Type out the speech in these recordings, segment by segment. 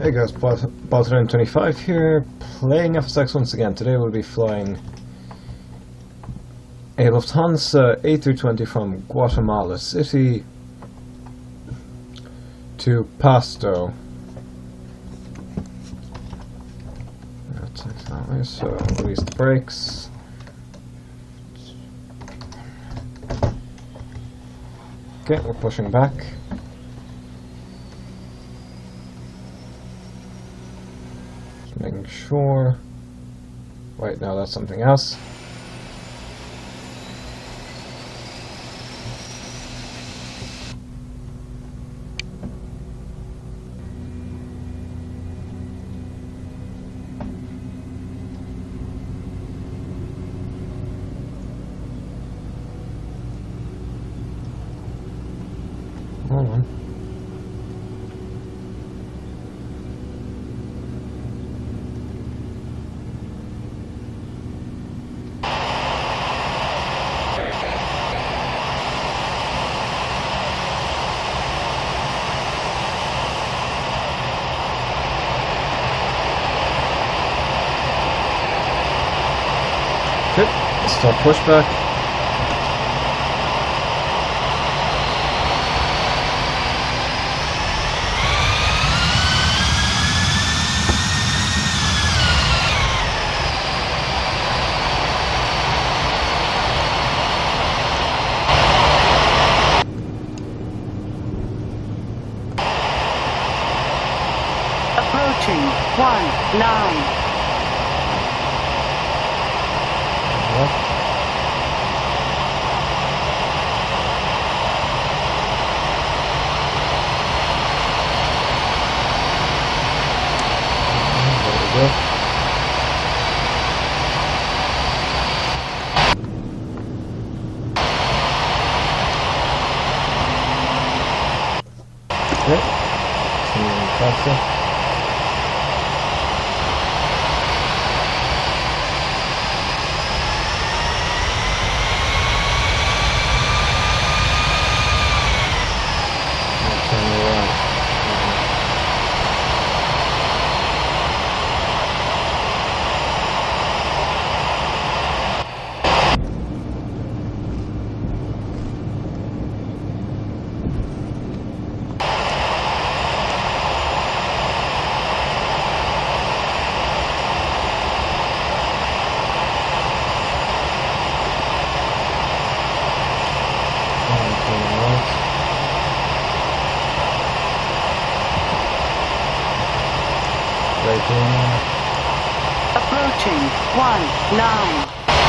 Hey guys, A320 here, playing FSX once again. Today we'll be flying a Lufthansa A320 from Guatemala City to Pasto. That's it that way, so release the brakes. Okay, we're pushing back. Making sure. Wait, no, that's something else. Hold on. Okay, start pushback. Approaching 19. Okay, continuing Pasto. Approaching 19.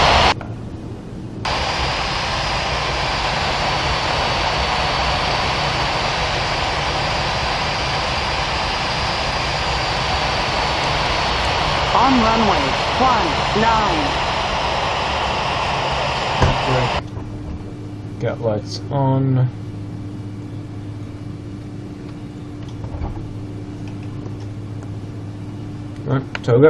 On runway 19. Get lights on. Right, toga.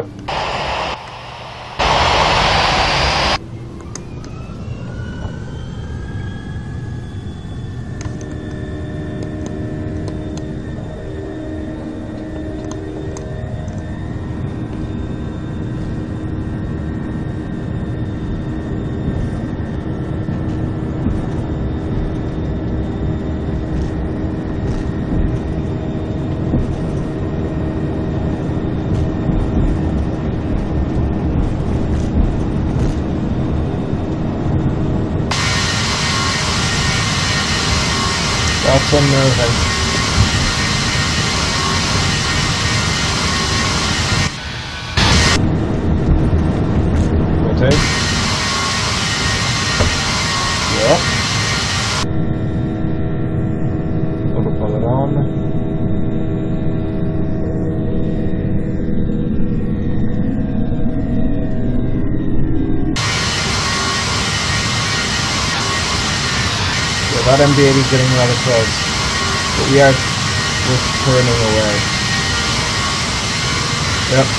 That's unnerving. Rotate. Yep. Autopilot on. That MD-80 is getting rather close, but we are just turning away. Yep.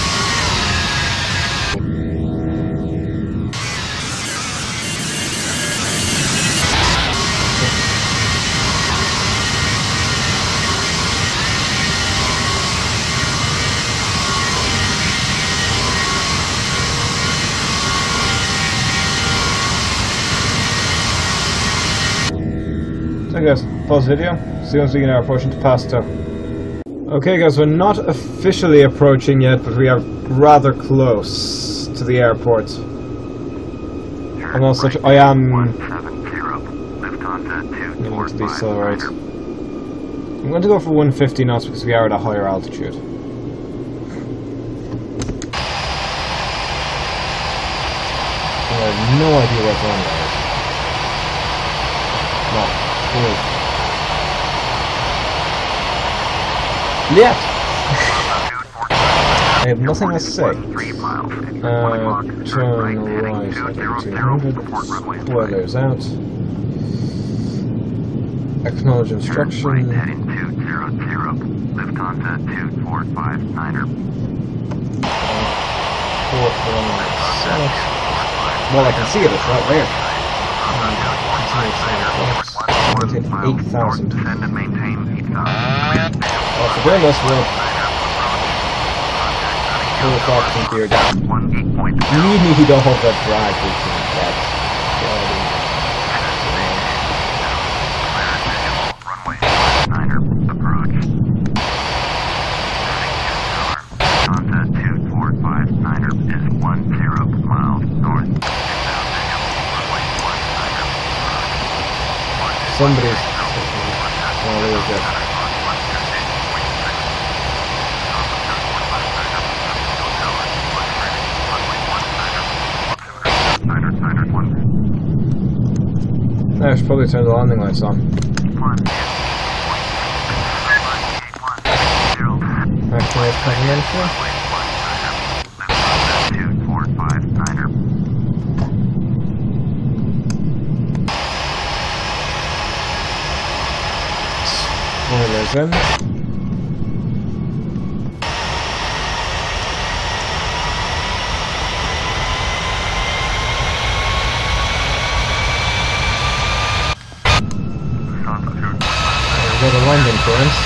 Okay guys, pause video. See once we are approaching to Pasto. Okay guys, we're not officially approaching yet, but we are rather close to the airport. And also, I am going to decelerate. I'm going to go for 150 knots because we are at a higher altitude. I have no idea what's on there. No, cool. Yet! I have nothing to say. Turn right, 200, spoilers out. Acknowledge instruction. Lift on to 2459er. Well, I can see it, it's right there. 8,000. Well, for doing this, we'll pull the focusing gear down. Really don't have that drag, which is that. Somebody's... Oh, there we go. I should probably turn the landing lights on. Actually, it's coming in for. Spoilers in. We've got a landing clearance.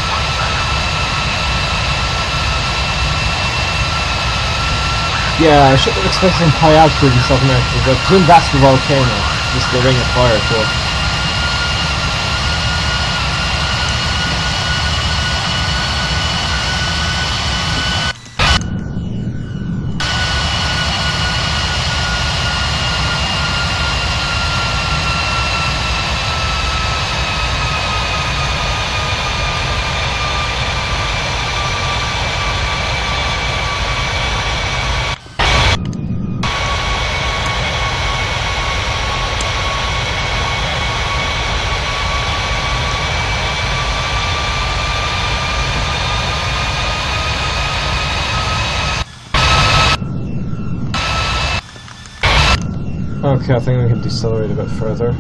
Yeah, I should have expected some high altitude in South America, but between that's the volcano, just the ring of fire to it. Okay, I think we can decelerate a bit further.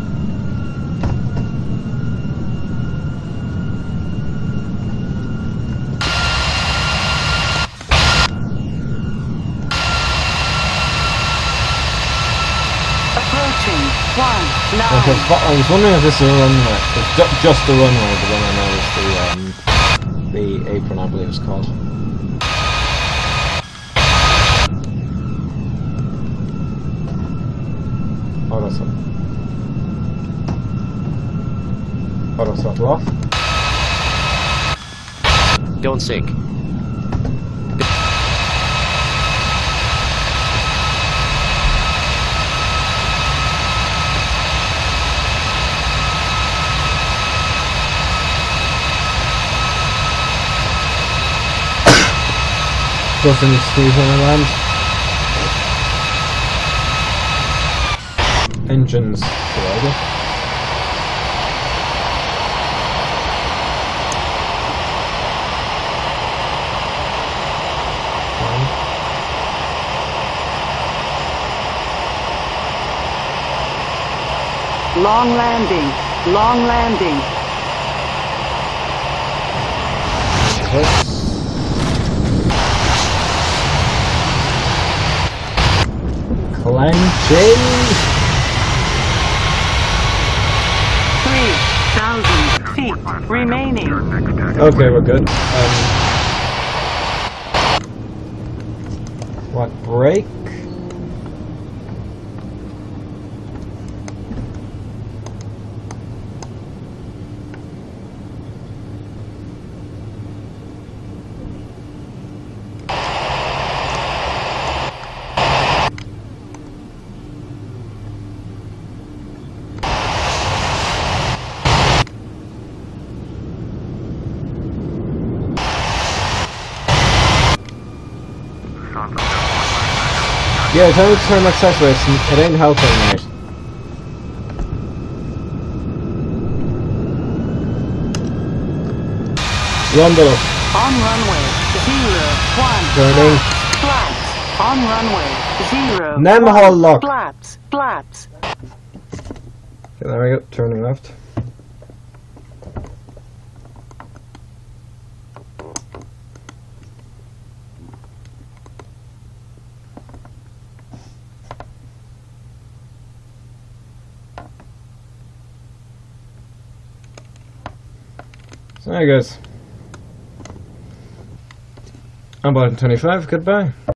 Approaching 1 line. Okay, I was wondering if this is a runway. It's just the runway, but then I know it's the apron, I believe it's called. Auto throttle off. Don't sink. Doesn't squeeze on the land. Engines provided. Long landing. Long landing. Clenching. 3,000 feet remaining. Okay, we're good. What, brake? Yeah, tell me to turn accessories. It ain't helping, mate. Rumble. On runway 01. Turning. Flaps. On runway 0. Namhol lock. Flaps. Flaps. Okay, there we go. Turning left. So there you guys. I'm button 25, goodbye.